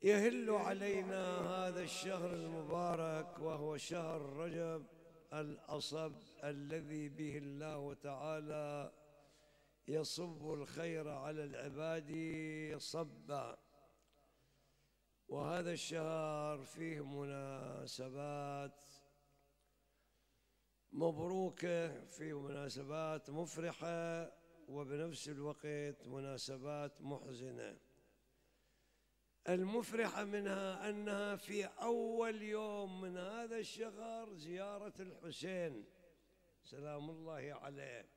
يهل علينا هذا الشهر المبارك وهو شهر رجب الأصب الذي به الله تعالى يصب الخير على العباد صبا. وهذا الشهر فيه مناسبات مبروكة، فيه مناسبات مفرحة، وبنفس الوقت مناسبات محزنة. المفرحة منها أنها في أول يوم من هذا الشهر زيارة الحسين سلام الله عليه،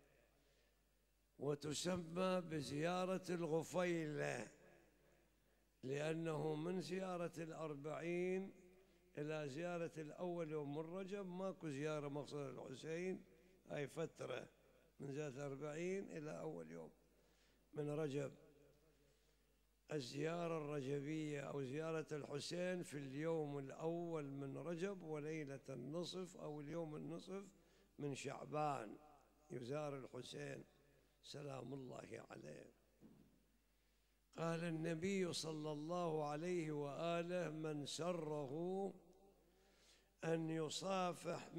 وتسمى بزيارة الغفيلة، لأنه من زيارة الأربعين إلى زيارة الأول يوم من رجب ماكو زيارة مقصد الحسين، هاي فترة من زيارة الأربعين إلى أول يوم من رجب. الزيارة الرجبية أو زيارة الحسين في اليوم الأول من رجب وليلة النصف أو اليوم النصف من شعبان يزار الحسين سلام الله عليه. قال النبي صلى الله عليه وآله: من سره أن يصافح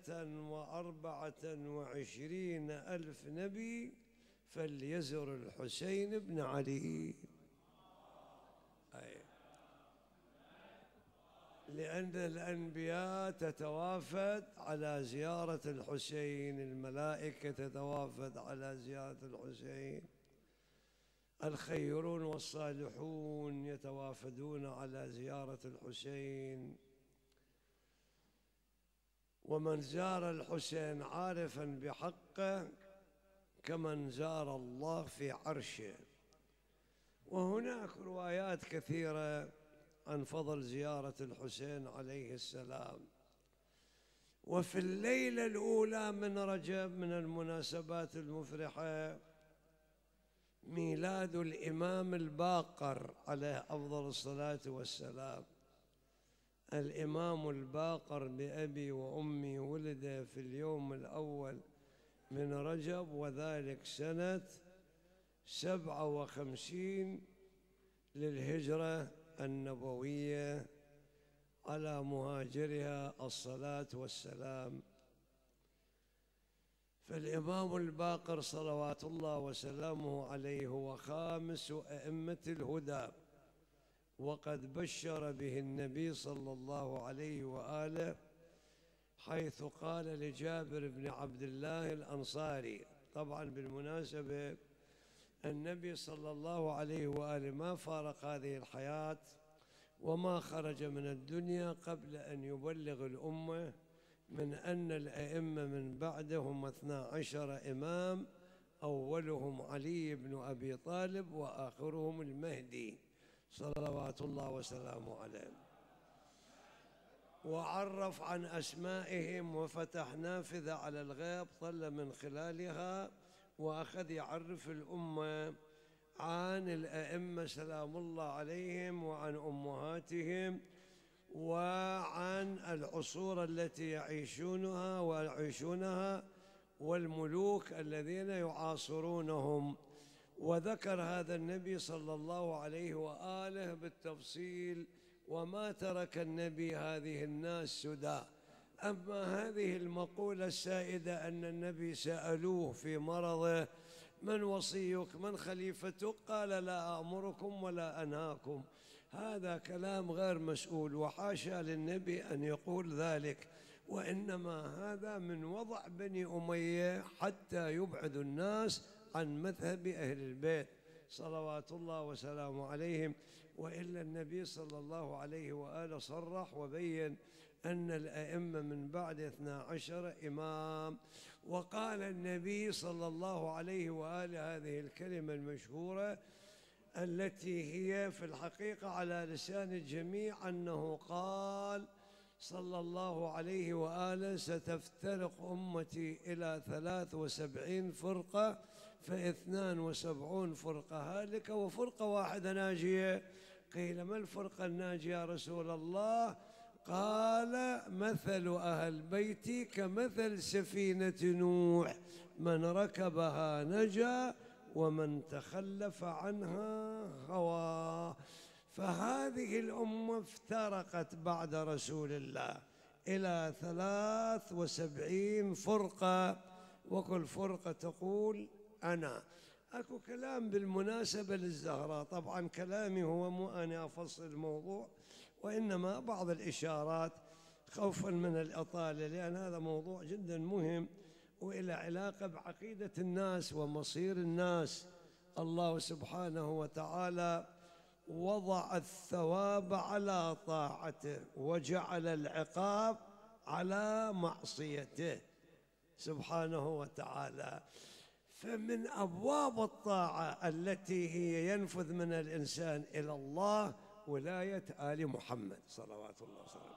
124,000 نبي فليزر الحسين بن علي. لأن الأنبياء تتوافد على زيارة الحسين، الملائكة تتوافد على زيارة الحسين، الخيرون والصالحون يتوافدون على زيارة الحسين. ومن زار الحسين عارفا بحقه كمن زار الله في عرشه. وهناك روايات كثيرة عن فضل زيارة الحسين عليه السلام. وفي الليلة الأولى من رجب من المناسبات المفرحة ميلاد الإمام الباقر عليه أفضل الصلاة والسلام. الإمام الباقر بأبي وأمي ولد في اليوم الأول من رجب، وذلك سنة 57 للهجرة النبوية على مهاجرها الصلاة والسلام. فالإمام الباقر صلوات الله وسلامه عليه هو خامس أئمة الهدى، وقد بشر به النبي صلى الله عليه وآله حيث قال لجابر بن عبد الله الأنصاري. طبعا بالمناسبة النبي صلى الله عليه وآله ما فارق هذه الحياة وما خرج من الدنيا قبل أن يبلغ الأمة من أن الأئمة من بعدهم 12 إمام، أولهم علي بن أبي طالب وآخرهم المهدي صلوات الله وسلامه عليه. وعرف عن أسمائهم وفتح نافذة على الغيب طل من خلالها، وأخذ يعرف الأمة عن الأئمة سلام الله عليهم وعن أمهاتهم وعن العصور التي يعيشونها والملوك الذين يعاصرونهم. وذكر هذا النبي صلى الله عليه وآله بالتفصيل، وما ترك النبي هذه الناس سدى. أما هذه المقولة السائدة أن النبي سألوه في مرضه: من وصيك من خليفتك؟ قال: لا آمركم ولا أنهاكم. هذا كلام غير مسؤول، وحاشا للنبي أن يقول ذلك، وإنما هذا من وضع بني أمية حتى يبعد الناس عن مذهب أهل البيت صلوات الله وسلامه عليهم. وإلا النبي صلى الله عليه وآله صرح وبين أن الأئمة من بعد 12 إمام. وقال النبي صلى الله عليه وآله هذه الكلمة المشهورة التي هي في الحقيقة على لسان الجميع، أنه قال صلى الله عليه وآله: ستفترق أمتي إلى 73 فرقة، ف72 فرقة هالكة وفرقة واحدة ناجية. قيل: ما الفرقة الناجية يا رسول الله؟ قال: مثل أهل بيتي كمثل سفينة نوح، من ركبها نجا ومن تخلف عنها غوى. فهذه الأمة افترقت بعد رسول الله إلى 73 فرقة، وكل فرقة تقول أنا. أكو كلام بالمناسبة للزهراء، طبعا كلامي هو مو أنا أفصل الموضوع، وإنما بعض الإشارات خوفا من الإطالة، لأن هذا موضوع جدا مهم وإلى علاقة بعقيدة الناس ومصير الناس. الله سبحانه وتعالى وضع الثواب على طاعته وجعل العقاب على معصيته سبحانه وتعالى. فمن أبواب الطاعة التي هي ينفذ من الإنسان إلى الله ولاية آل محمد صلوات الله وسلامه.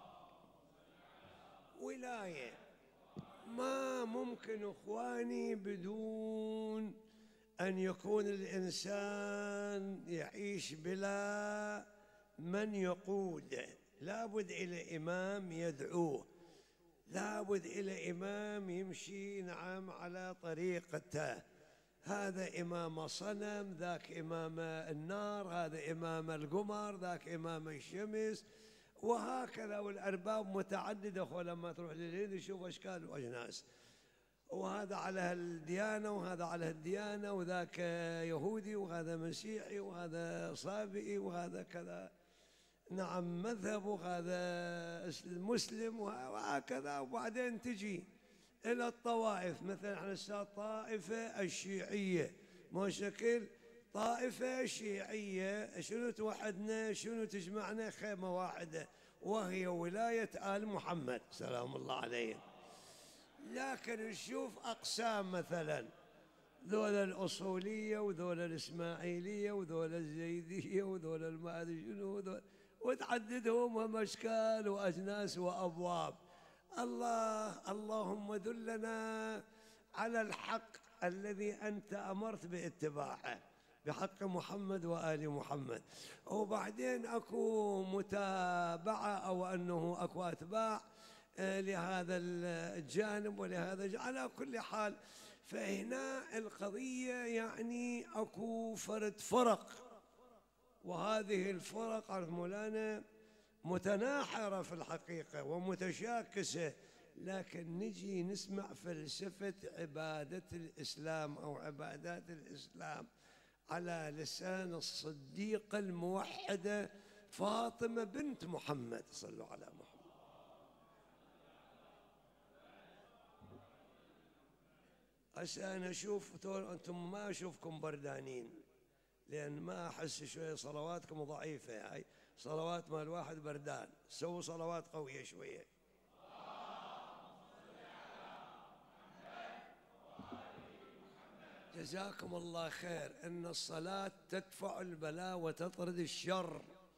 ولاية ما ممكن إخواني بدون أن يكون الإنسان يعيش بلا من يقوده. لابد إلى إمام يدعوه، لابد إلى إمام يمشي نعم على طريقته. هذا إمام صنم، ذاك إمام النار، هذا إمام القمر، ذاك إمام الشمس، وهكذا. والأرباب متعددة، ولما تروح للهند يشوف أشكال وأجناس، وهذا على هالديانة وهذا على هالديانة، وذاك يهودي وهذا مسيحي وهذا صابئي وهذا كذا نعم مذهب، وهذا مسلم وهكذا. وبعدين تجي إلى الطوائف، مثلا احنا الطائفة الشيعية، مو شكل طائفة شيعية شنو توحدنا، شنو تجمعنا؟ خيمة واحدة وهي ولاية آل محمد سلام الله عليهم. لكن نشوف أقسام، مثلا ذول الأصولية وذول الإسماعيلية وذول الزيدية وذول ما أدري شنو، وتعددهم هم أشكال وأجناس وأبواب. اللهم دلنا على الحق الذي أنت أمرت باتباعه، بحق محمد وآل محمد. وبعدين أكو متابعة أو أنه أكو أتباع لهذا الجانب ولهذا الجانب. على كل حال فهنا القضية يعني أكو فرق، وهذه الفرق عرف مولانا متناحرة في الحقيقة ومتشاكسة. لكن نجي نسمع فلسفة عبادة الإسلام أو عبادات الإسلام على لسان الصديقة الموحدة فاطمة بنت محمد، صلوا على محمد. هسه أنا أشوف أنتم ما أشوفكم بردانين، لأن ما أحس شوية صلواتكم ضعيفة، هاي صلوات مال واحد بردان. سووا صلوات قوية شوية. جزاكم الله خير. إن الصلاة تدفع البلاء وتطرد الشر.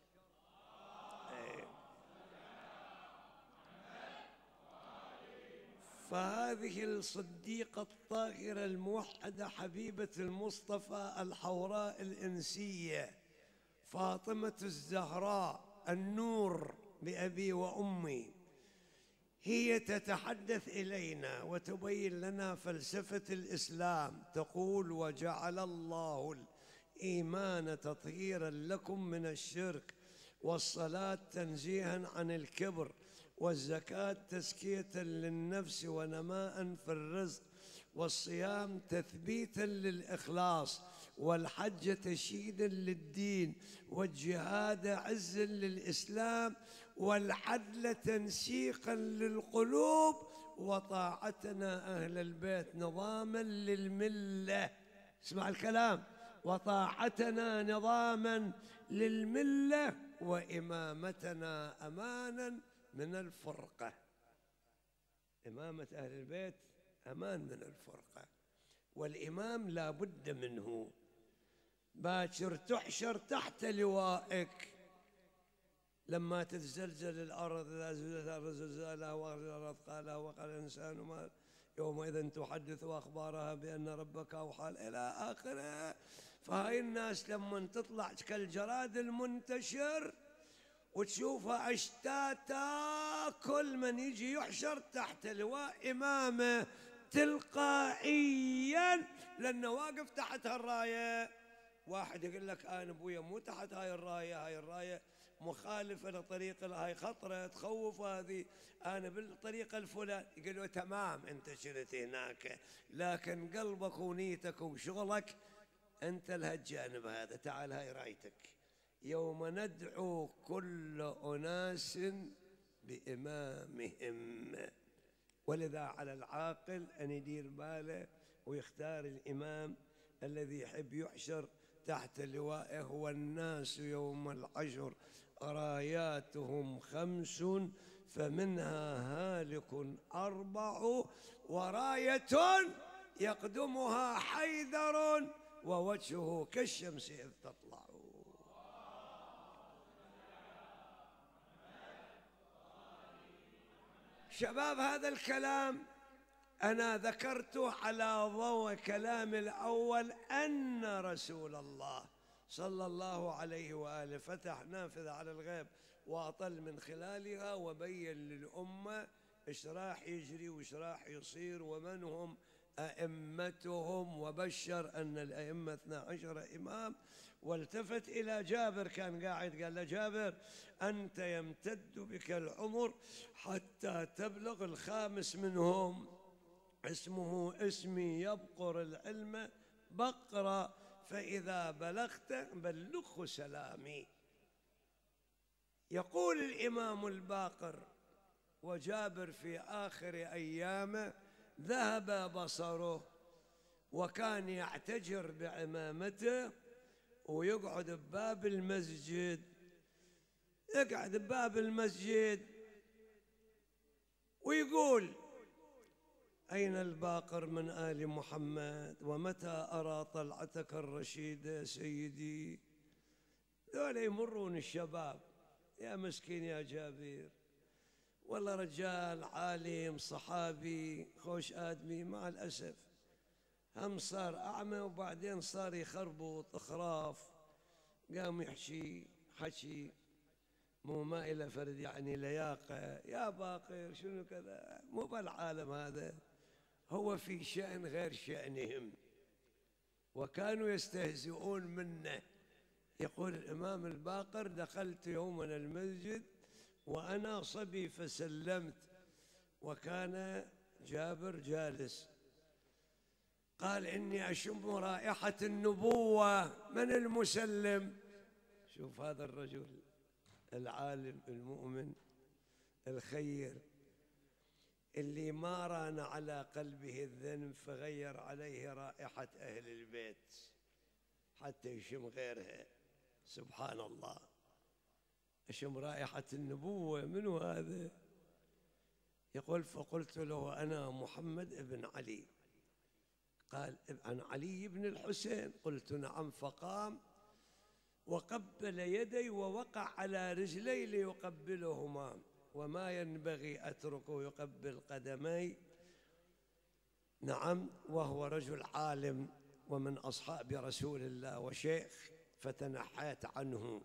فهذه الصديقة الطاهرة الموحدة حبيبة المصطفى الحوراء الإنسية فاطمة الزهراء النور بأبي وأمي، هي تتحدث إلينا وتبين لنا فلسفة الإسلام. تقول: وجعل الله الإيمان تطهيرا لكم من الشرك، والصلاة تنزيها عن الكبر، والزكاة تزكية للنفس ونماء في الرزق، والصيام تثبيتا للإخلاص، والحج تشييدا للدين، والجهاد عزا للإسلام، والعدل تنسيقا للقلوب، وطاعتنا أهل البيت نظاما للملة. اسمع الكلام: وطاعتنا نظاما للملة، وإمامتنا أمانا من الفرقة. إمامة أهل البيت أمان من الفرقة، والإمام لا بد منه. باكر تحشر تحت لوائك لما تتزلزل الأرض، إذا زلزلت الأرض زلزالها وأخرج الأرض قالها وقال الإنسان ما يومئذ تحدث أخبارها بأن ربك أوحى إلى آخره. فهاي الناس لما تطلع كالجراد المنتشر وتشوفها أشتاتا، كل من يجي يحشر تحت لواء إمامه تلقائيا، لأنه واقف تحت هالراية. واحد يقول لك أنا أبويا مو تحت هاي الراية، هاي الراية مخالفة لطريق هاي خطرة تخوف، هذه أنا بالطريقة الفلان، يقول له تمام أنت شلت هناك، لكن قلبك ونيتك وشغلك أنت لهالجانب هذا. تعال هاي رايتك، يوم ندعو كل أناس بإمامهم. ولذا على العاقل أن يدير باله ويختار الإمام الذي يحب يحشر تحت لوائه. والناس يوم الحشر راياتهم 5 فمنها هالك 4 وراية يقدمها حيدر ووجهه كالشمس إذ تطلع. شباب هذا الكلام أنا ذكرته على ضوء كلام الأول أن رسول الله صلى الله عليه وآله فتح نافذة على الغيب وأطل من خلالها وبين للأمة إيش راح يجري وإيش راح يصير ومن هم أئمتهم، وبشر أن الأئمة 12 إمام. والتفت إلى جابر كان قاعد قال له جابر أنت يمتد بك العمر حتى تبلغ ال5 منهم، اسمه اسمي يبقر العلم بقرة، فإذا بلغت بلغه سلامي. يقول الإمام الباقر وجابر في آخر أيامه ذهب بصره وكان يعتجر بعمامته ويقعد بباب المسجد، يقعد بباب المسجد ويقول أين الباقر من آل محمد ومتى أرى طلعتك الرشيدة سيدي. ذولا يمرون الشباب، يا مسكين يا جابر، والله رجال عالم صحابي خوش آدمي، مع الأسف هم صار أعمى وبعدين صار يخربط خراف، قام يحكي حكي مو ما إلى فرد يعني لياقة. يا باقر شنو كذا، مو بالعالم هذا، هو في شأن غير شأنهم وكانوا يستهزئون منه. يقول الإمام الباقر دخلت يوما المسجد وأنا صبي فسلمت وكان جابر جالس، قال إني أشم رائحة النبوة، من المسلم؟ شوف هذا الرجل العالم المؤمن الخير اللي ما ران على قلبه الذنب فغير عليه رائحة أهل البيت حتى يشم غيرها. سبحان الله، أشم رائحة النبوة، منو هذا؟ يقول فقلت له أنا محمد ابن علي. قال عن علي بن الحسين؟ قلت نعم. فقام وقبل يدي ووقع على رجلي ليقبلهما، وما ينبغي أتركه يقبل قدمي. نعم، وهو رجل عالم ومن أصحاب رسول الله وشيخ، فتنحيت عنه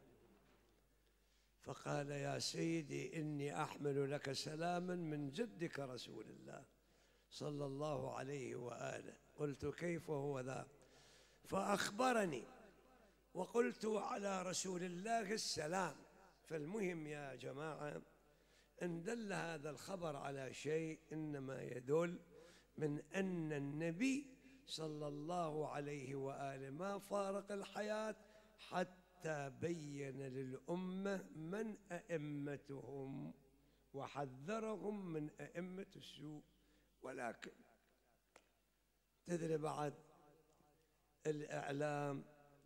فقال يا سيدي إني أحمل لك سلاما من جدك رسول الله صلى الله عليه وآله. قلت كيف هو ذا؟ فأخبرني وقلت على رسول الله السلام. فالمهم يا جماعة إن دل هذا الخبر على شيء إنما يدل من أن النبي صلى الله عليه وآله ما فارق الحياة حتى بين للأمة من أئمتهم وحذرهم من أئمة السوء. ولكن تدري بعد الإعلام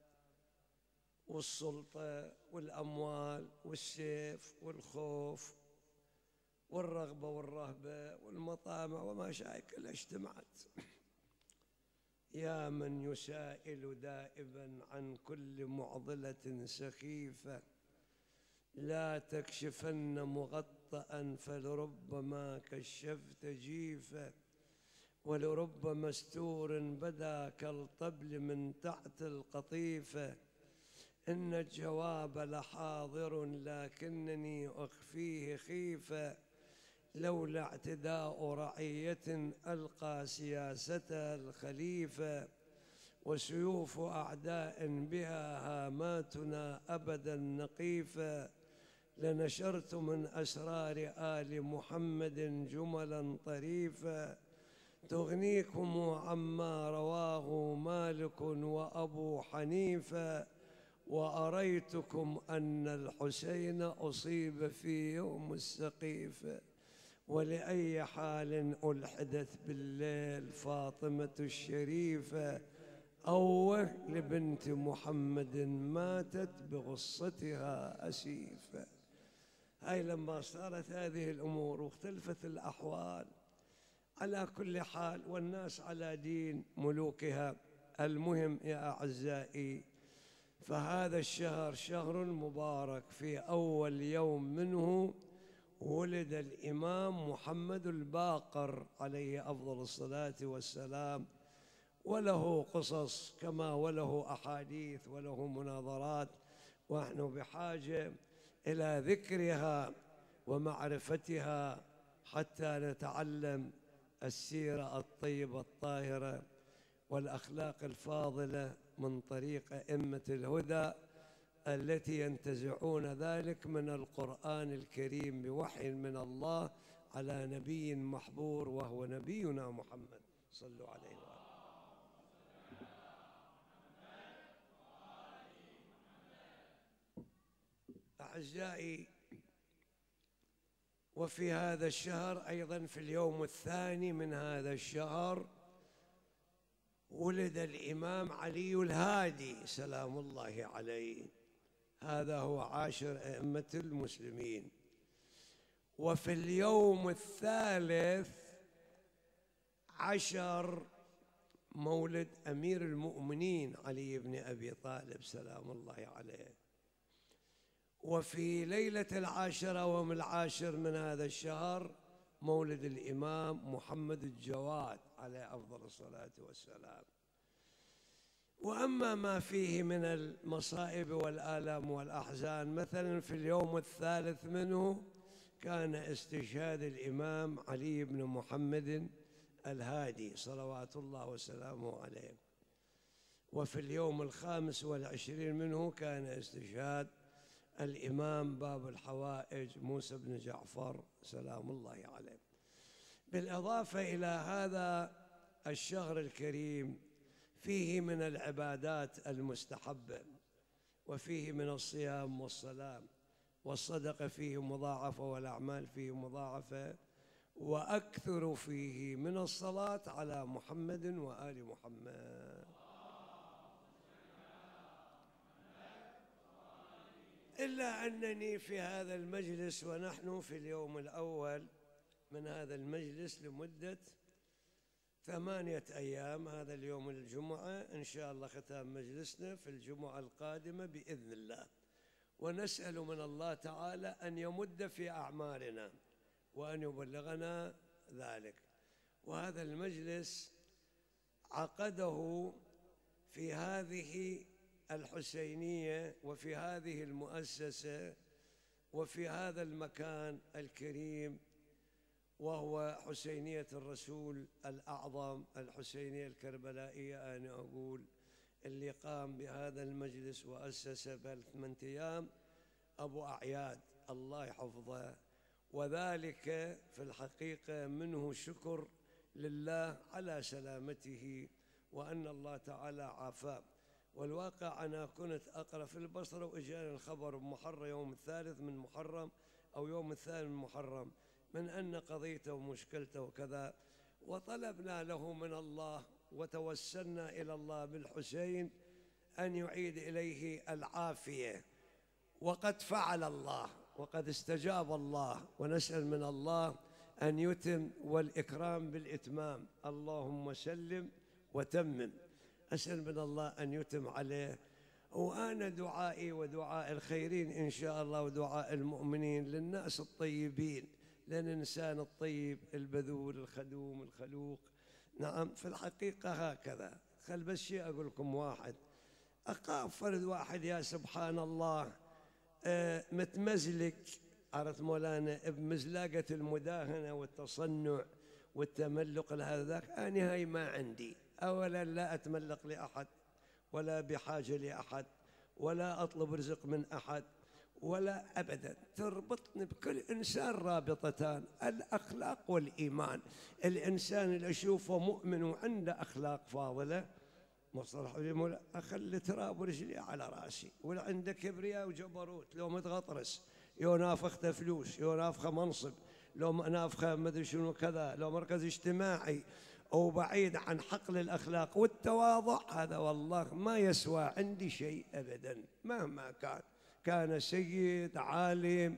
والسلطة والأموال والسيف والخوف والرغبة والرهبة والمطامع ومشاكل اجتمعت. يا من يسائل دائبا عن كل معضلة سخيفة لا تكشفن مغطأ فلربما كشفت جيفة ولرب مستور بدا كالطبل من تحت القطيفة. إن الجواب لحاضر لكنني أخفيه خيفة لولا اعتداء رعية ألقى سياسة الخليفة وسيوف أعداء بها هاماتنا أبدا نقيفا، لنشرت من أسرار آل محمد جملا طريفا، تغنيكم عما رواه مالك وأبو حنيفة، وأريتكم أن الحسين أصيب في يوم السقيفة، ولأي حال ألحدت بالليل فاطمة الشريفة، أوه لبنت محمد ماتت بغصتها أسيفة. هاي لما صارت هذه الأمور واختلفت الأحوال، على كل حال والناس على دين ملوكها. المهم يا أعزائي، فهذا الشهر شهر مبارك، في أول يوم منه ولد الإمام محمد الباقر عليه أفضل الصلاة والسلام، وله قصص كما وله أحاديث وله مناظرات، ونحن بحاجة إلى ذكرها ومعرفتها حتى نتعلم السيرة الطيبة الطاهرة والأخلاق الفاضلة من طريق أئمة الهدى التي ينتزعون ذلك من القرآن الكريم بوحي من الله على نبي محبور وهو نبينا محمد. صلوا عليه وآله. أعزائي، وفي هذا الشهر أيضا في اليوم الثاني من هذا الشهر ولد الإمام علي الهادي سلام الله عليه، هذا هو عاشر أئمة المسلمين. وفي اليوم الثالث عشر مولد أمير المؤمنين علي بن أبي طالب سلام الله عليه. وفي ليلة العاشرة ومن العاشر من هذا الشهر مولد الإمام محمد الجواد عليه أفضل الصلاة والسلام. وأما ما فيه من المصائب والآلام والأحزان، مثلا في اليوم الثالث منه كان استشهاد الإمام علي بن محمد الهادي صلوات الله وسلامه عليه. وفي اليوم الخامس والعشرين منه كان استشهاد الإمام باب الحوائج موسى بن جعفر سلام الله عليه. بالإضافة إلى هذا الشهر الكريم فيه من العبادات المستحبة، وفيه من الصيام والصلاة والصدقة فيه مضاعفة، والأعمال فيه مضاعفة، وأكثر فيه من الصلاة على محمد وآل محمد. إلا أنني في هذا المجلس ونحن في اليوم الأول من هذا المجلس لمدة 8 أيام، هذا اليوم الجمعة إن شاء الله ختام مجلسنا في الجمعة القادمة بإذن الله، ونسأل من الله تعالى أن يمد في أعمارنا وأن يبلغنا ذلك. وهذا المجلس عقده في هذه الحسينية وفي هذه المؤسسة وفي هذا المكان الكريم، وهو حسينية الرسول الأعظم الحسينية الكربلائية. أنا أقول اللي قام بهذا المجلس وأسسه ب8 أيام أبو أعياد الله يحفظه، وذلك في الحقيقة منه شكر لله على سلامته وأن الله تعالى عافاه. والواقع أنا كنت أقرأ في البصرة وإجاني الخبر بمحرم يوم الثالث من محرم أو يوم الثاني من محرم من أن قضيته ومشكلته وكذا، وطلبنا له من الله وتوسلنا إلى الله بالحسين أن يعيد إليه العافية، وقد فعل الله وقد استجاب الله، ونسأل من الله أن يتم والإكرام بالإتمام، اللهم سلم وتمم. أسأل من الله أن يتم عليه. وأنا دعائي ودعاء الخيرين إن شاء الله ودعاء المؤمنين للناس الطيبين، للإنسان الطيب البذول الخدوم الخلوق. نعم في الحقيقة هكذا. خل بس شيء أقول لكم واحد، أخاف فرد واحد يا سبحان الله متمزلق، عرفت مولانا، بمزلاقة المداهنة والتصنع والتملق لهذا ذاك. أنا هاي ما عندي، أولا لا أتملق لأحد، ولا بحاجة لأحد، ولا أطلب رزق من أحد، ولا أبدا. تربطني بكل إنسان رابطتان: الأخلاق والإيمان. الإنسان اللي أشوفه مؤمن وعنده أخلاق فاضلة، مصطلح لي أخلي تراب رجلي على راسي، ولا عنده كبرياء وجبروت، لو متغطرس، يو نافخته فلوس، يو نافخه منصب، لو نافخه مدري شنو كذا، لو مركز اجتماعي، وبعيد عن حقل الأخلاق والتواضع، هذا والله ما يسوى عندي شيء أبدا مهما كان. كان سيد عالم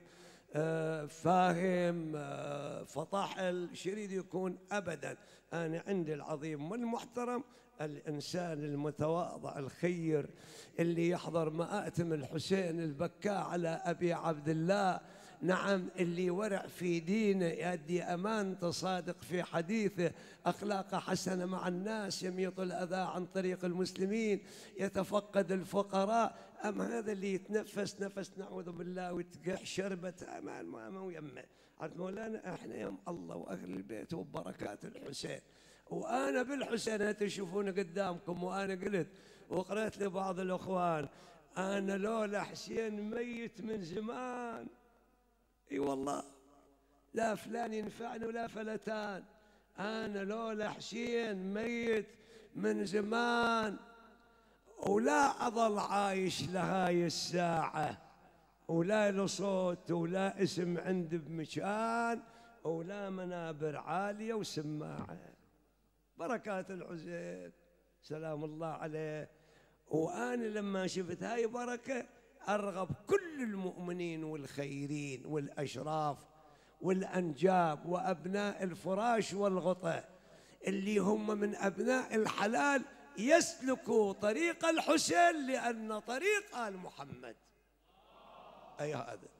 فاهم فطاحل شريد يكون أبدا. أنا عندي العظيم والمحترم الإنسان المتواضع الخير اللي يحضر مآتم الحسين البكاء على أبي عبد الله، نعم، اللي ورع في دينه، يؤدي أمانته، صادق في حديثه، أخلاقه حسنة مع الناس، يميط الأذى عن طريق المسلمين، يتفقد الفقراء. أما هذا اللي يتنفس نفس نعوذ بالله ويتقح شربة أمان ما ويمه. عاد مولانا احنا يم الله وأهل البيت وبركات الحسين، وأنا بالحسين تشوفون قدامكم. وأنا قلت وقرأت لبعض الأخوان: أنا لولا حسين ميت من زمان. اي والله، لا فلان ينفعني ولا فلتان، أنا لولا حسين ميت من زمان، ولا أظل عايش لهاي الساعة، ولا له صوت ولا اسم عندي بمكان، ولا منابر عالية وسماعة. بركات الحسين سلام الله عليه. وأنا لما شفت هاي بركة أرغب كل المؤمنين والخيرين والأشراف والأنجاب وأبناء الفراش والغطاء اللي هم من أبناء الحلال يسلكوا طريق الحسين، لأن طريق آل محمد أي هذا.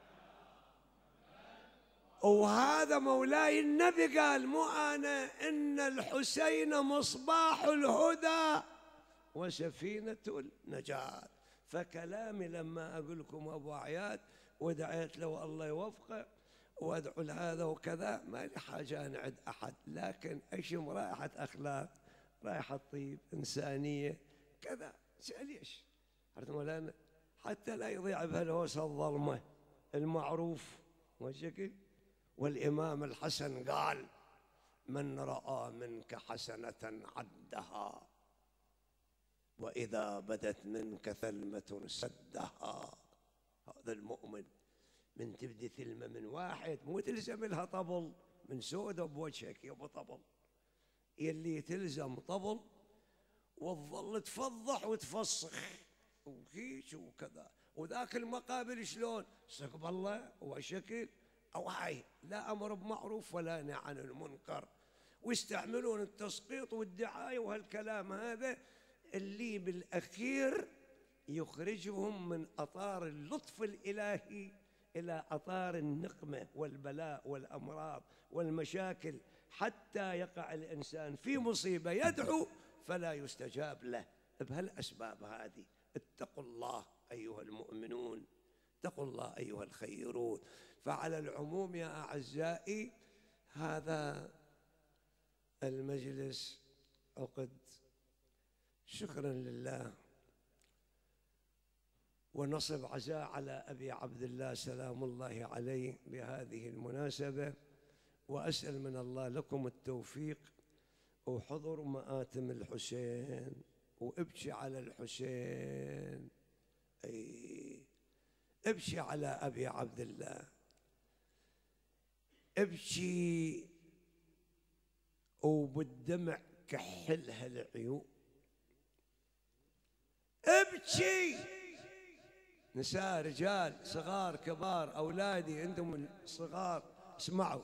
وهذا مولاي النبي قال مو أنا: إن الحسين مصباح الهدى وسفينة النجاة. فكلامي لما أقول لكم أبو عياد ودعيت له الله يوفقه وأدعو لهذا وكذا، ما لي حاجة أنعد أحد، لكن أشم رائحة أخلاق، رائحة طيب، إنسانية كذا. ليش؟ عرفت مولانا؟ حتى لا يضيع بهالهوسة الظلمة المعروف والشكل. والإمام الحسن قال: من رأى منك حسنة عدها، وإذا بدت منك ثلمة سدها. هذا المؤمن من تبدي ثلمة من واحد مو تلزم لها طبل من سودة بوجهك يا أبو طبل، يلي تلزم طبل وتظل تفضح وتفسخ وهيك وكذا. وذاك المقابل شلون؟ سقب الله وشكل أو هاي، لا أمر بمعروف ولا نهي عن المنكر، ويستعملون التسقيط والدعاية وهالكلام هذا اللي بالأخير يخرجهم من أطار اللطف الإلهي إلى أطار النقمة والبلاء والأمراض والمشاكل، حتى يقع الإنسان في مصيبة يدعو فلا يستجاب له بهالأسباب هذه. اتقوا الله أيها المؤمنون، اتقوا الله أيها الخيرون. فعلى العموم يا أعزائي هذا المجلس عقد شكرا لله ونصب عزاء على أبي عبد الله سلام الله عليه بهذه المناسبة، وأسأل من الله لكم التوفيق وحضر مآتم الحسين وابكي على الحسين، أي ابكي على أبي عبد الله، ابكي وبالدمع كحلها العيون، ابكي نساء رجال صغار كبار أولادي عندهم صغار اسمعوا،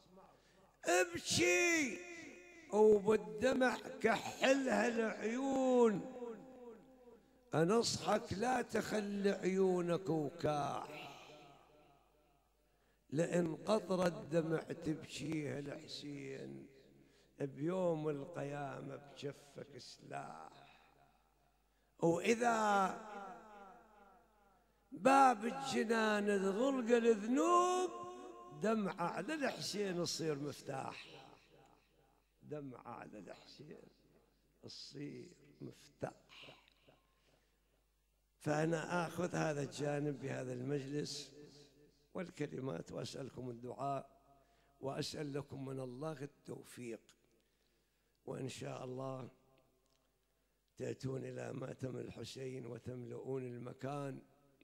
ابكي وبالدمع كحلها العيون، أنصحك لا تخلي عيونك وكاح، لأن قطرة دمع تبكيها الحسين بيوم القيامة بجفك سلاح. وإذا باب الجنان تغلق الذنوب دمعة على الحسين تصير مفتاح، دمعة على الحسين الصير مفتاح. فأنا آخذ هذا الجانب بهذا المجلس والكلمات، وأسألكم الدعاء، وأسأل لكم من الله التوفيق، وإن شاء الله تأتون إلى ماتم الحسين وتملؤون المكان،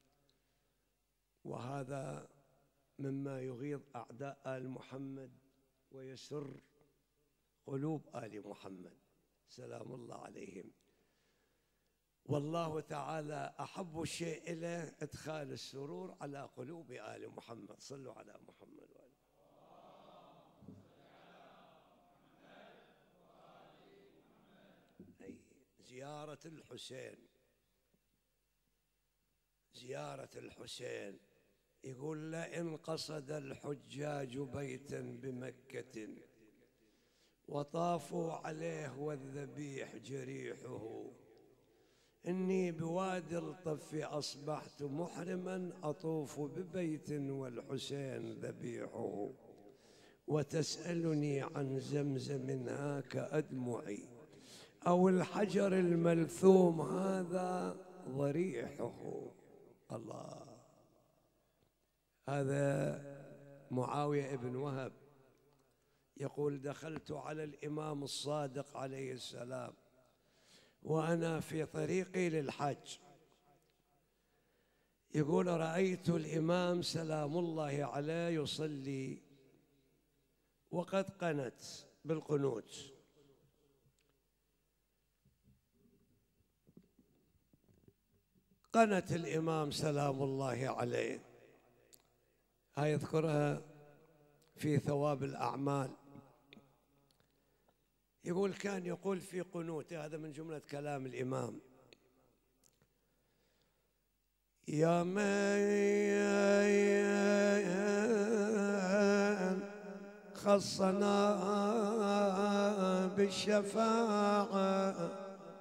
وهذا مما يغيظ أعداء آل محمد ويسر قلوب آل محمد سلام الله عليهم. والله تعالى أحب شيء إليه إدخال السرور على قلوب آل محمد. صلوا على محمد وآله. زيارة الحسين، زيارة الحسين، يقول لئن قصد الحجاج بيتا بمكة وطافوا عليه والذبيح جريحه، إني بوادي الطف أصبحت محرما أطوف ببيت والحسين ذبيحه، وتسألني عن زمزم هاك أدمعي أو الحجر الملثوم هذا ضريحه. الله. هذا معاوية بن وهب يقول دخلت على الإمام الصادق عليه السلام وأنا في طريقي للحج، يقول رأيت الإمام سلام الله عليه يصلي وقد قنت بالقنوت، قنت الإمام سلام الله عليه، هاي يذكرها في ثواب الأعمال. يقول كان يقول في قنوته، هذا من جملة كلام الإمام: يا من خصنا بالشفاعة،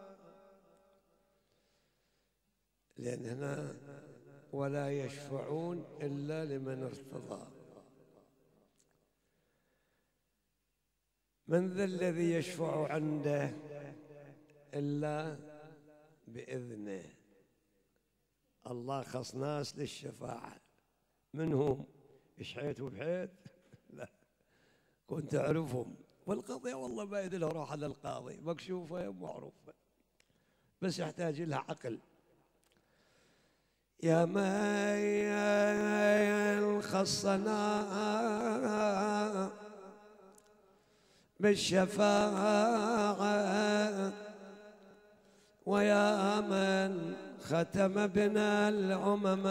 لأن هنا ولا يشفعون إلا لمن ارتضى. من ذا الذي يشفع عنده إلا بإذنه؟ الله خص ناس للشفاعة، منهم إشحيت وبحيت؟ لا، كنت أعرفهم، والقضية والله ما يدري روح على القاضي، مكشوفة ومعروفة، بس يحتاج لها عقل. يا من خصنا بالشفاعة، ويا من ختم بنا الأمم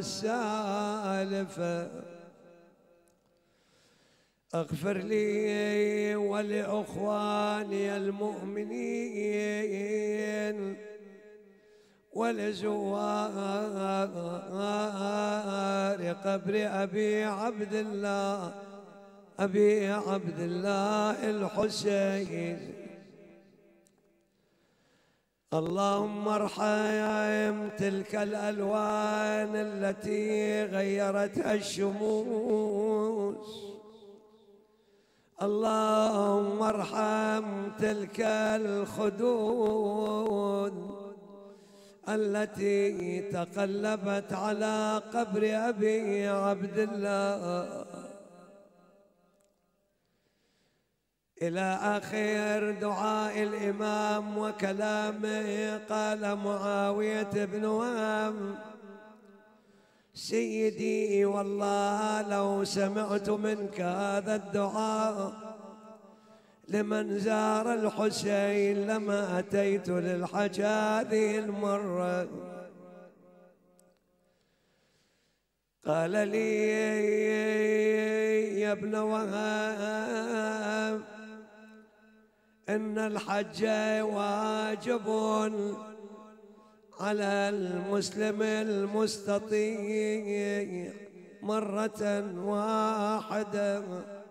السالفة، اغفر لي ولأخواني المؤمنين ولزوار قبر أبي عبد الله الحسين. اللهم ارحم تلك الألوان التي غيرتها الشموس، اللهم ارحم تلك الخدود التي تقلبت على قبر أبي عبد الله. إلى آخر دعاء الإمام وكلامه قال معاوية بن وهب: سيدي والله لو سمعت منك هذا الدعاء لمن زار الحسين لما أتيت للحج هذه المرة. قال لي: يا ابن وهب، إن الحج واجب على المسلم المستطيع مرة واحدة،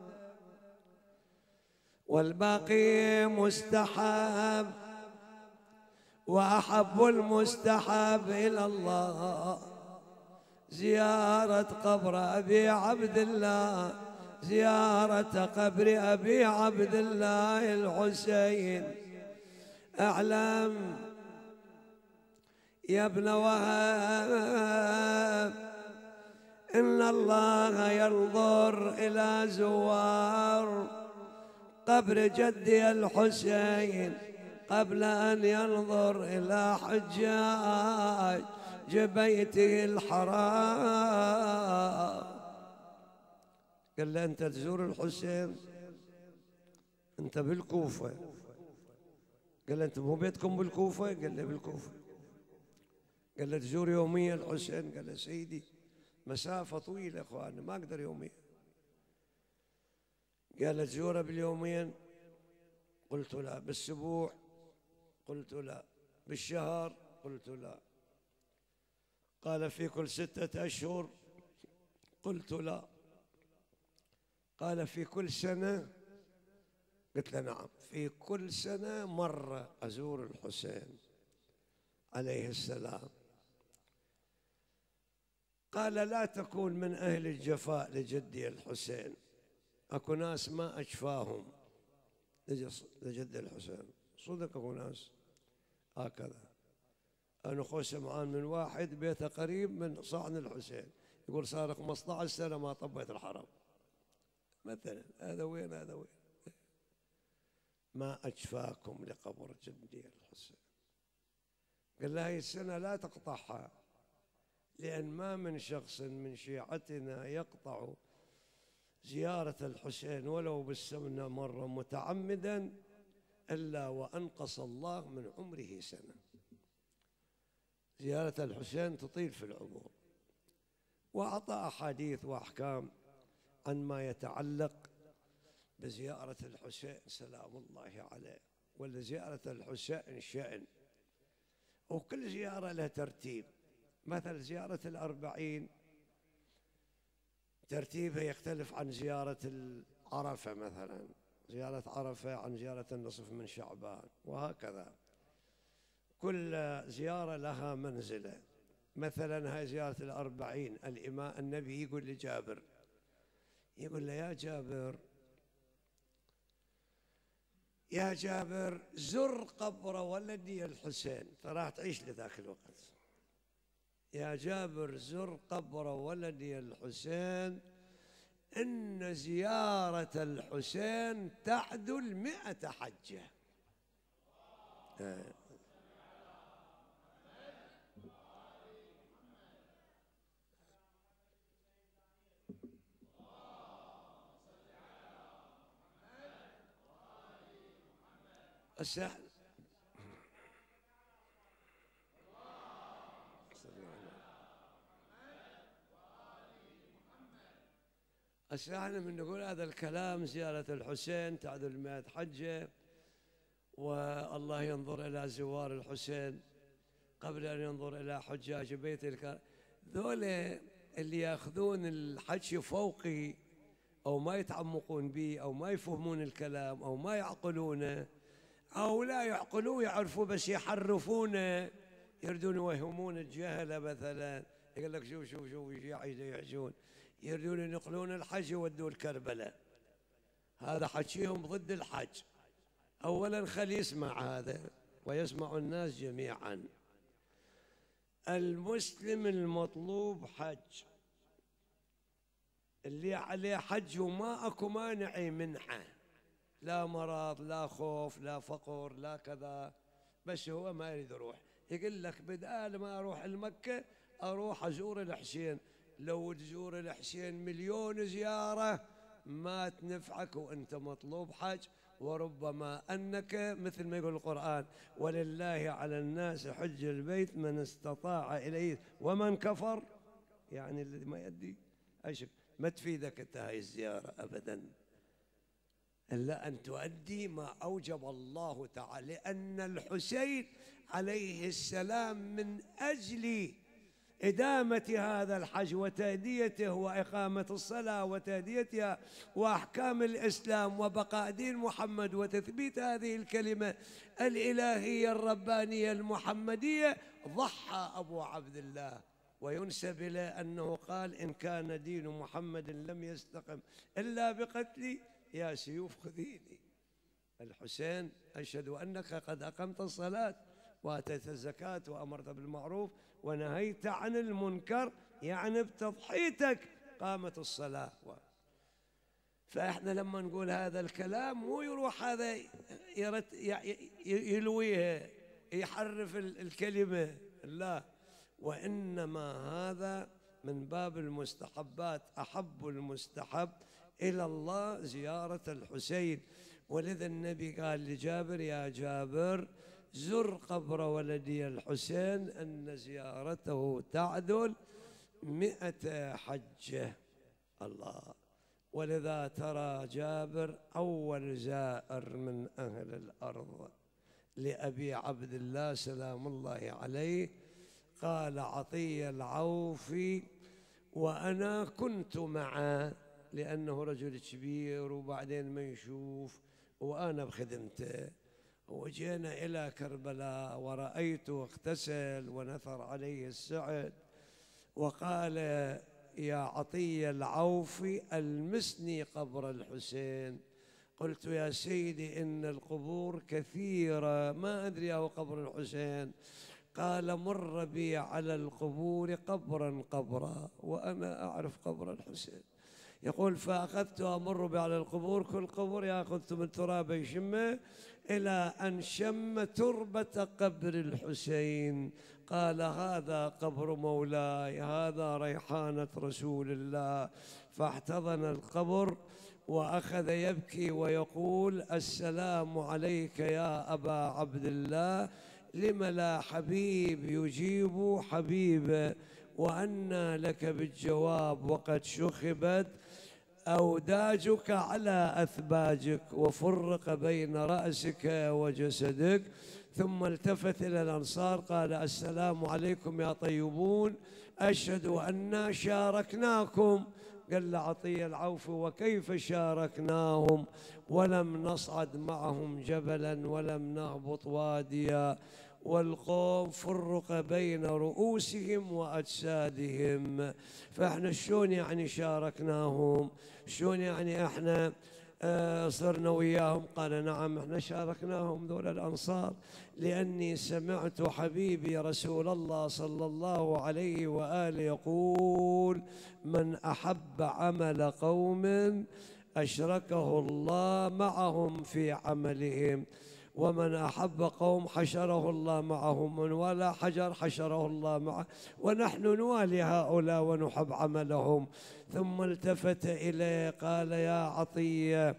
والباقي مستحب، وأحب المستحب إلى الله زيارة قبر أبي عبد الله، زيارة قبر أبي عبد الله الحسين. اعلم يا ابن وهب إن الله ينظر إلى زوار قبر جدي الحسين قبل أن ينظر إلى حجاج بيته الحرام. قال له أنت تزور الحسين؟ أنت بالكوفة. قال له أنت مو بيتكم بالكوفة؟ قال له بالكوفة. قال له تزور يوميا الحسين؟ قال له سيدي مسافة طويلة إخواني ما أقدر يوميا. قال له تزوره باليومين؟ قلت لا. بالأسبوع؟ قلت لا. بالشهر؟ قلت لا. قال في كل 6 أشهر؟ قلت لا. قال في كل سنة؟ قلت له نعم في كل سنة مرة أزور الحسين عليه السلام. قال لا تكون من أهل الجفاء لجدي الحسين، أكو ناس ما أشفاهم لجدي الحسين، صدق أكو ناس هكذا. أنا خوش سمعان من واحد بيته قريب من صحن الحسين يقول صار 15 سنة ما طبيت الحرم مثلا. هذا وين هذا وين؟ ما أشفاكم لقبر جدي الحسين. قال له هاي السنة لا تقطعها، لأن ما من شخص من شيعتنا يقطع زيارة الحسين ولو بالسنة مرة متعمدا إلا وأنقص الله من عمره سنة. زيارة الحسين تطيل في العمر. وأعطى أحاديث وأحكام عن ما يتعلق بزيارة الحسين سلام الله عليه. ولزيارة الحسين شأن، وكل زيارة لها ترتيب. مثل زيارة الأربعين ترتيبها يختلف عن زيارة العرفة مثلا، زيارة عرفة عن زيارة النصف من شعبان، وهكذا كل زيارة لها منزلة. مثلا هاي زيارة الأربعين الإمام النبي يقول لجابر، يقول له يا جابر يا جابر زر قبر ولدي الحسين، تراح تعيش لذاك الوقت. يا جابر زر قبر ولدي الحسين إن زيارة الحسين تعدل 100 حجة. السهل احنا من نقول هذا الكلام زيارة الحسين تعدل 100 حجة، والله ينظر إلى زوار الحسين قبل أن ينظر إلى حجاج بيت الكرم. ذولا اللي ياخذون الحكي فوقي أو ما يتعمقون به أو ما يفهمون الكلام أو ما يعقلونه أو لا يعقلوه يعرفوا بس يحرفونه، يردون يوهمون الجهلة مثلا. يقول لك شوف شوف شوف يحجون، يردون ينقلون الحج يودوه الكربلاء. هذا حكيهم ضد الحج. أولا خلي يسمع هذا ويسمع الناس جميعا. المسلم المطلوب حج، اللي عليه حج وما أكو مانع منحه، لا مرض لا خوف لا فقر لا كذا، بس هو ما يريد يروح. يقول لك بدال ما أروح المكة أروح أزور الحسين. لو تزور الحسين 1,000,000 زيارة ما تنفعك وأنت مطلوب حج. وربما أنك مثل ما يقول القرآن ولله على الناس حج البيت من استطاع إليه ومن كفر، يعني الذي ما يدي ما تفيدك انت هاي الزيارة أبدا إلا أن تؤدي ما أوجب الله تعالى. لأن الحسين عليه السلام من أجل إدامة هذا الحج وتأديته وإقامة الصلاة وتأديتها وأحكام الإسلام وبقاء دين محمد وتثبيت هذه الكلمة الإلهية الربانية المحمدية، ضحى أبو عبد الله. وينسب إلى أنه قال إن كان دين محمد لم يستقم إلا بقتلي يا سيوف خذيني. الحسين أشهد أنك قد أقمت الصلاة وآتيت الزكاة وأمرت بالمعروف ونهيت عن المنكر، يعني بتضحيتك قامت الصلاة. فإحنا لما نقول هذا الكلام مو يروح هذا يلويها يحرف الكلمة، لا، وإنما هذا من باب المستحبات. أحب المستحب إلى الله زيارة الحسين، ولذا النبي قال لجابر: يا جابر زر قبر ولدي الحسين أن زيارته تعدل 100 حجة. الله. ولذا ترى جابر أول زائر من أهل الأرض لأبي عبد الله سلام الله عليه. قال عطية العوفي: وأنا كنت معه، لأنه رجل كبير وبعدين ما يشوف، وأنا بخدمته. وجينا إلى كربلاء ورأيته اغتسل ونثر عليه السعد، وقال: يا عطية العوفي ألمسني قبر الحسين. قلت: يا سيدي إن القبور كثيرة، ما أدري أو قبر الحسين. قال: مر بي على القبور قبرا قبرا وأنا أعرف قبر الحسين. يقول: فأخذت أمر بي على القبور، كل قبر يأخذت من تراب يشمه إلى أن شم تربة قبر الحسين. قال: هذا قبر مولاي، هذا ريحانة رسول الله. فاحتضن القبر وأخذ يبكي ويقول: السلام عليك يا أبا عبد الله، لم لا حبيب يجيب حبيبه، وأنى لك بالجواب وقد شخبت أوداجك على أثباجك وفرق بين رأسك وجسدك. ثم التفت إلى الأنصار قال: السلام عليكم يا طيبون، أشهد أننا شاركناكم. قال عطية العوفي: وكيف شاركناهم ولم نصعد معهم جبلا ولم نهبط واديا، والقوم فرق بين رؤوسهم وأجسادهم. فإحنا شلون يعني شاركناهم؟ شلون يعني إحنا صرنا وياهم؟ قال: نعم، إحنا شاركناهم ذول الأنصار، لأني سمعت حبيبي رسول الله صلى الله عليه وآله يقول: من أحب عمل قوم أشركه الله معهم في عملهم، ومن أحب قوم حشره الله معهم، من ولا حجر حشره الله معه، ونحن نوالي هؤلاء ونحب عملهم. ثم التفت إليه قال: يا عطية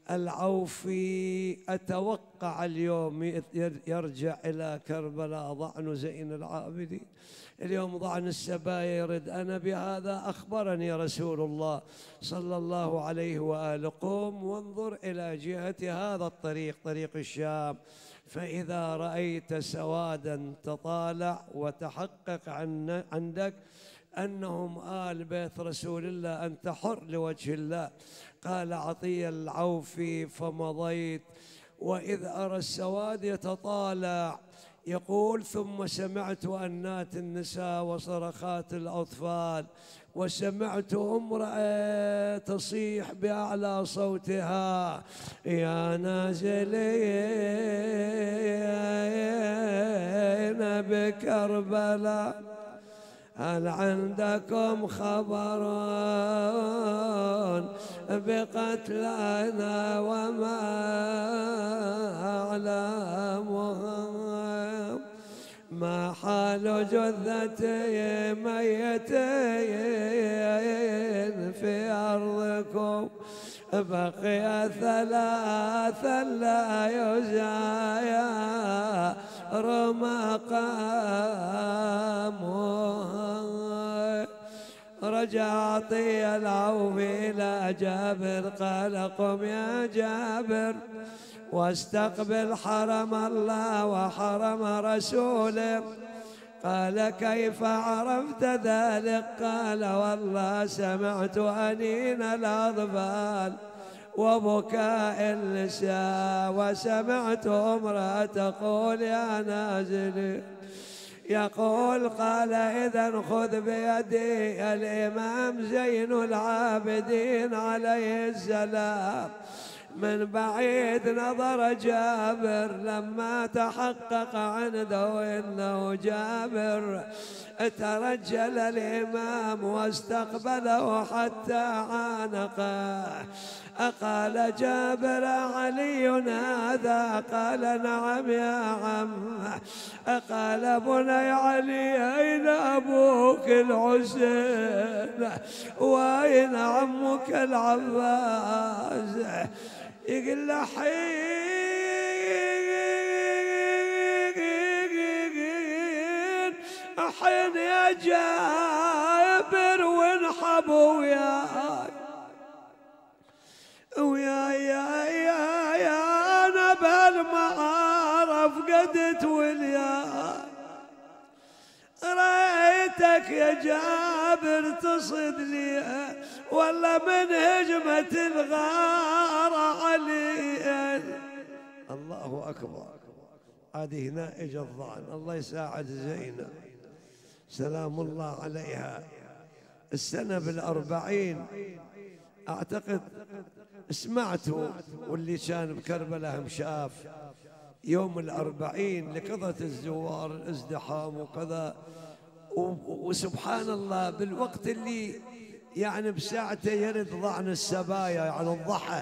العوفي، أتوقع اليوم يرجع إلى كربلاء ضعن زين العابدين؟ اليوم ضعن السبايا يرد أنا بهذا، أخبرني رسول الله صلى الله عليه وآله. قم وانظر إلى جهة هذا الطريق، طريق الشام، فإذا رأيت سوادا تطالع وتحقق عندك أنهم آل بيت رسول الله، أنت حر لوجه الله. قال عطية العوفي: فمضيت وإذ أرى السواد يتطالع. يقول: ثم سمعت أنات النساء وصرخات الأطفال، وسمعت امرأة تصيح بأعلى صوتها: يا نازلين بكربلاء، هل عندكم خبر بقتلنا وما أعلمهم؟ ما حال جثتي ميتين في أرضكم؟ بقي 3 لا يزاير مقامها. رجع عطية العوفي إلى جابر قال: قم يا جابر واستقبل حرم الله وحرم رسوله. قال: كيف عرفت ذلك؟ قال: والله سمعت أنين الأطفال وبكاء النساء، وسمعت امرأة تقول: يا نازل. يقول: قال: إذن خذ بيدي الإمام زين العابدين عليه السلام، من بعيد نظر جابر لما تحقق عنده إنه جابر، ترجل الإمام واستقبله حتى عانقه. قال جابر علي هذا؟ قال نعم يا عم. قال بني علي أين أبوك الحسين وأين عمك العباس؟ يقول له حين يا جابر وانحب وياي انا بالمعارف قد تولياي، رأيتك يا جابر تصد لي ولا من هجمة الغار علي. الله أكبر. هذه نائج الظعن، الله يساعد زينب سلام الله عليها. السنة بالأربعين أعتقد سمعتوا، واللي كان بكربلاء هم شاف يوم الأربعين لكثرة الزوار الازدحام وكذا، وسبحان الله بالوقت اللي يعني بساعته يرد ضعن السبايا يعني الضحى،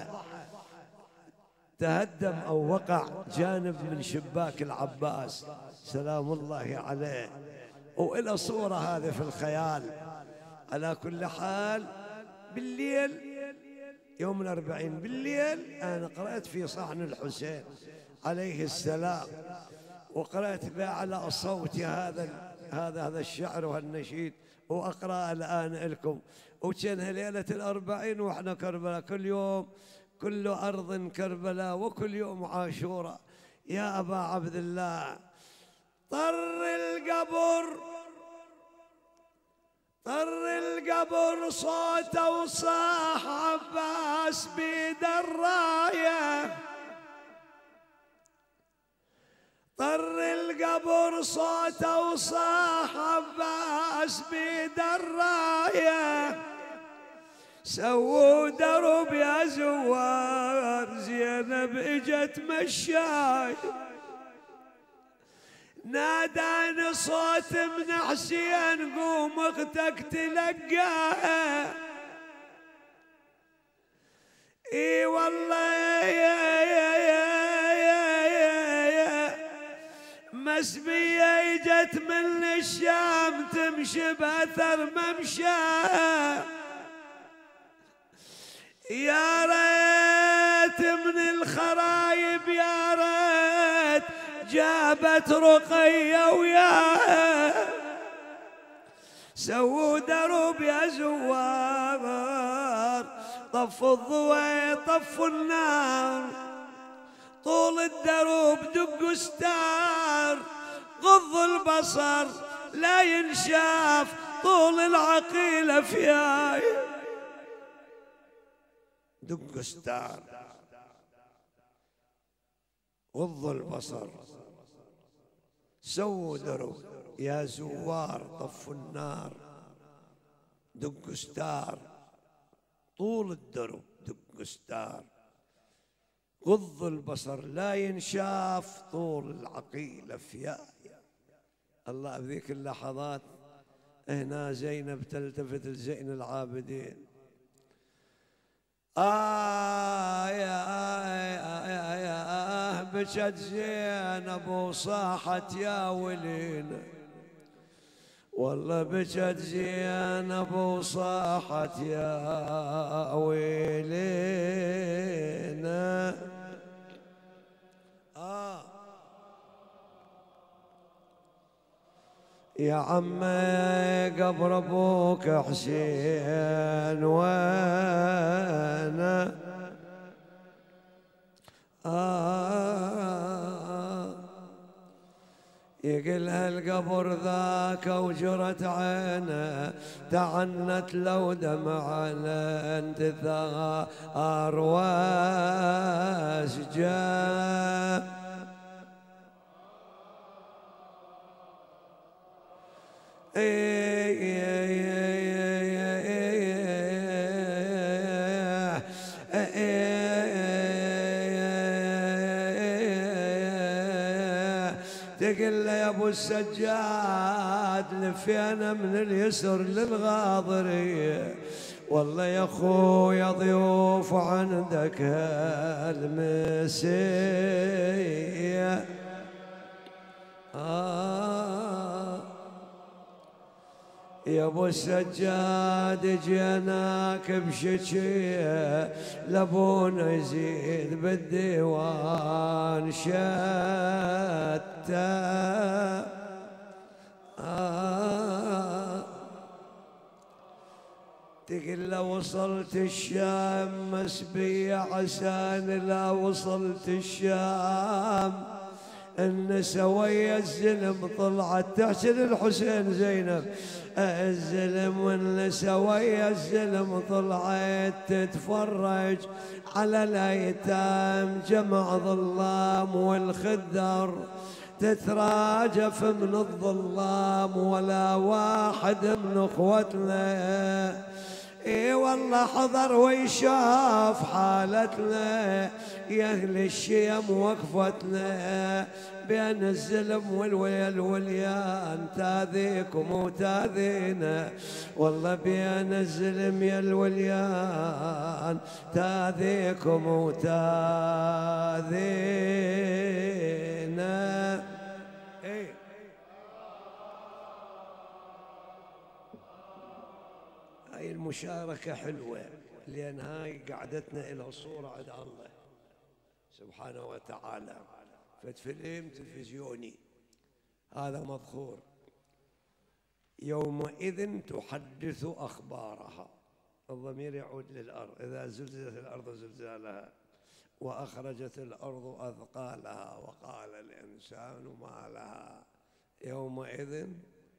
تهدم أو وقع جانب من شباك العباس سلام الله عليه، وإلى صورة هذه في الخيال. على كل حال بالليل يوم الأربعين بالليل أنا قرأت في صحن الحسين عليه السلام، وقرأت بأعلى صوتي هذا الشعر وهالنشيد، وأقرأ الآن لكم. وكانها ليلة الأربعين وإحنا كربلاء، كل يوم كل أرض كربلاء وكل يوم عاشوراء. يا أبا عبد الله طر القبر صوته وصاح عباس بيد الراية، طر القبر صوته وصاح عباس بيد الراية، سووا درب يا زوار زينب اجت مشاي، ناداني صوت من حسين قوم اختك تلقاها. اي والله يا مسبية اجت من الشام تمشي باثر ممشاها، يا ريت من الخرايب يا ريت جابت رقية وياها، سووا درب يا زوار طفوا الضوء طفوا النار، طول الدرب دق ستار غض البصر لا ينشاف طول العقيلة فياي، دق ستار غض البصر سووا درب يا زوار طفوا النار، دق ستار طول الدرب دق ستار غض البصر لا ينشاف طول العقيلة فياي. الله بذيك اللحظات هنا زينب تلتفت لزين العابدين، يا بكت زينب وصاحت يا ولينا، والله بكت زينب وصاحت يا ويلينا. يا عمي قبر ابوك حسين وانا يقل هالقبر ذاك وجرت عينه تعنت لو دمعنا انت ثار واسجاب، تقل له يا ابو السجاد لفينا من اليسر للغاضرية، والله يا اخويا ضيوف عندك هالمسيه. يا ابو السجاد جيناك بشكيه لابونا يزيد بالديوان شتى. تقل له وصلت الشام مسبية عسان، لا وصلت الشام النسوية الزلم طلعت تحسن الحسين زينب الزلم، والنسوية الزلم طلعت تتفرج على الايتام جمع ظلام، والخدر تتراجف من الظلام ولا واحد من اخوتنا. اي والله حضر ويشاف حالتنا يا اهل الشيم وقفتنا بين الزلم والويل واليان تاذيكم وتاذينا، والله بين الزلم يا الوليان تاذيكم وتاذينا. هاي المشاركة حلوة، لأن هاي قعدتنا إلى صورة عند الله سبحانه وتعالى. فيلم تلفزيوني هذا مذخور، يومئذ تحدث أخبارها، الضمير يعود للأرض، إذا زلزلت الأرض زلزالها وأخرجت الأرض أثقالها وقال الإنسان ما لها يومئذ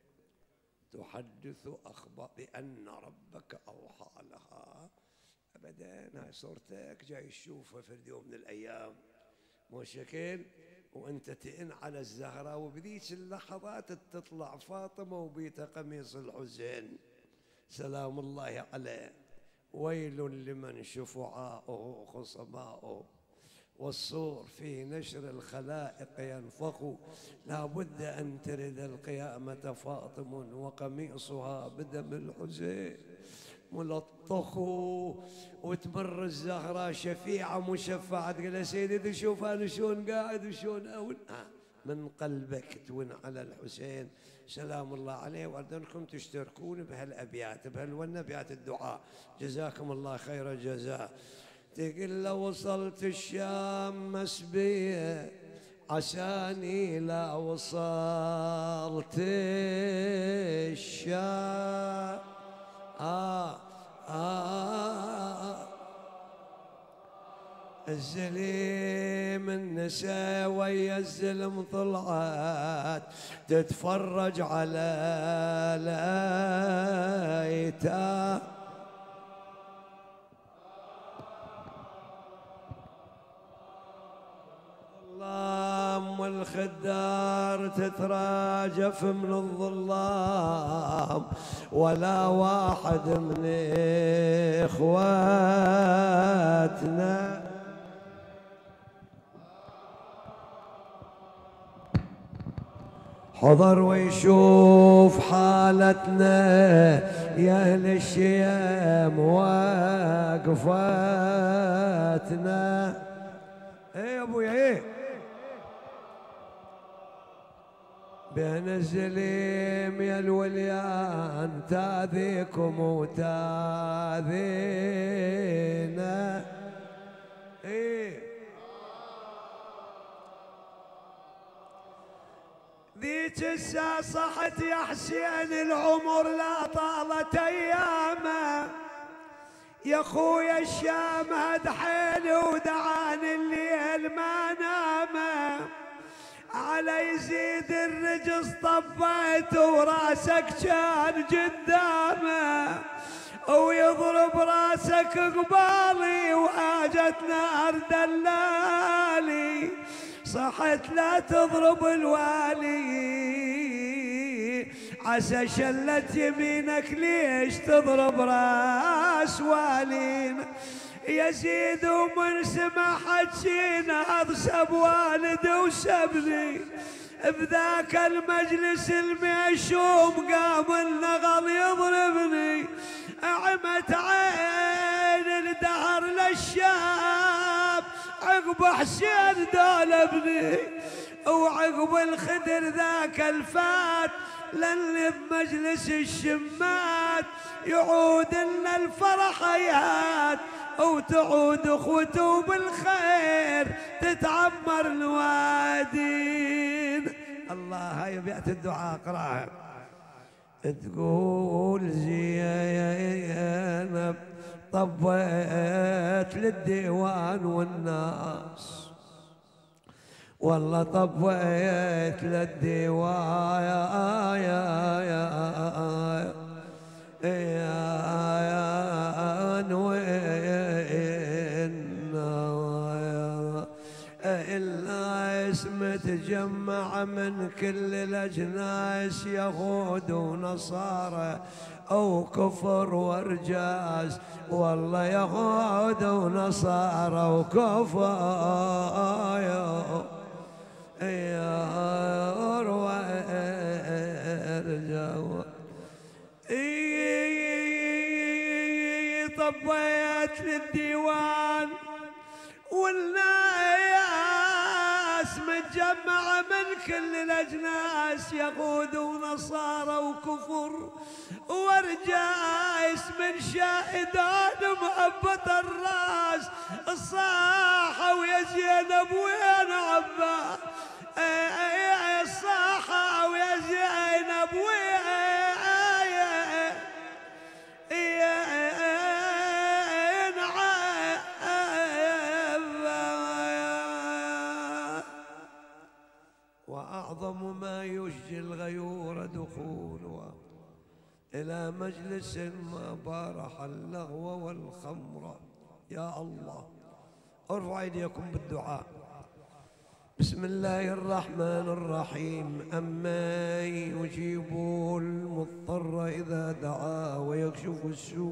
تحدث أخبار بأن ربك أوحى لها. أبدا هاي صورتك جاي تشوفها في اليوم من الأيام مو شكل، وأنت تئن على الزهراء، وبذيك اللحظات تطلع فاطمة وبيتها قميص الحسين سلام الله عليه. ويل لمن شفعاؤه خصماؤه والصور في نشر الخلائق ينفخ، لا بد أن ترد القيامة فاطم وقميصها بدم الحسين ملطخ، وتمر الزهراء شفيعة مشفعة تقول يا سيدي شوف أنا شلون قاعد وشلون أون من قلبك تون على الحسين سلام الله عليه. وأردنكم تشتركون بهالأبيات بهالأبيات الدعاء، جزاكم الله خير الجزاء. تقل له وصلت الشام مسبية عشاني لا وصلت الشام الزليم النساء ويا الزلم طلعت تتفرج على الايتام، والخدار تتراجف من الظلام ولا واحد من اخواتنا حضر ويشوف حالتنا يا اهل الشيم وقفتنا. ايه يا ابويا ايه بين الزليم يا الوليان تاذيكم وتاذينا. ايه ذيك الساعة صحت يا حسين العمر لا طالت ايامه، يا خويا الشام هد حيلي ودعاني الليل ما نامه، على يزيد الرجس طفيت وراسك كان قدامه، ويضرب راسك قبالي واجت نار دلالي، صحت لا تضرب الوالي عسى شلت يمينك ليش تضرب راس والين، يزيد ومن سمع حجينا اضسب والد وسبني، بذاك المجلس الميشوم قام النغل يضربني، عمت عين الدهر للشاب عقب حسين دول ابني، وعقب الخدر ذاك الفات للي بمجلس الشمات يعود لنا الفرحيات، وتعود اخوته بالخير تتعمر الوادين. الله هاي بيئة الدعاء اقراها. تقول زينب طبيت للديوان والناس، والله طبيت للديوان الناس متجمع من كل الأجناس، يهود ونصارى أو كفر وارجاس، والله يهود ونصارى وكفر طبيت للديوان والناس متجمعة من كل الأجناس، يهود ونصارى وكفر ورجايس من شاهدان مهبط الراس، الصاحة ويا زينب وين عباس، الصاحة ويا زينب وين وأعظم ما يشجي الغيور دخولها إلى مجلس ما بارح اللغو والخمر. يا الله ارفعوا أيديكم بالدعاء. بسم الله الرحمن الرحيم. أمن يجيب المضطر إذا دعا ويكشف السوء،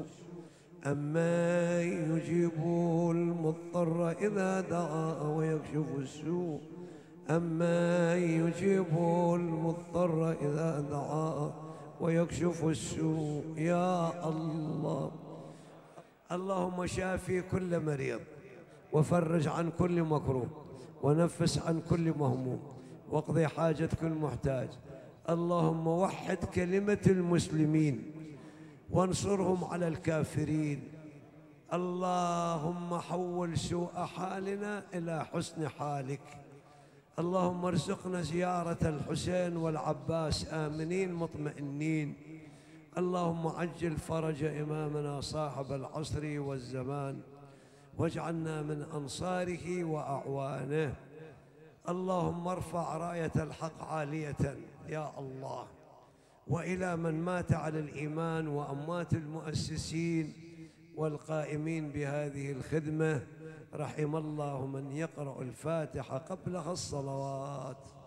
أمن يجيب المضطر إذا دعا ويكشف السوء، أما يجيب المضطر إذا دعا ويكشف السوء. يا الله اللهم شافي كل مريض، وفرج عن كل مكروه، ونفس عن كل مهموم، واقضي حاجة كل محتاج. اللهم وحد كلمة المسلمين وانصرهم على الكافرين. اللهم حول سوء حالنا إلى حسن حالك. اللهم ارزقنا زيارة الحسين والعباس آمنين مطمئنين. اللهم عجل فرج إمامنا صاحب العصر والزمان، واجعلنا من أنصاره وأعوانه. اللهم ارفع راية الحق عالية يا الله، وإلى من مات على الإيمان وأموات المؤسسين والقائمين بهذه الخدمة، رحم الله من يقرأ الفاتحة قبلها الصلوات.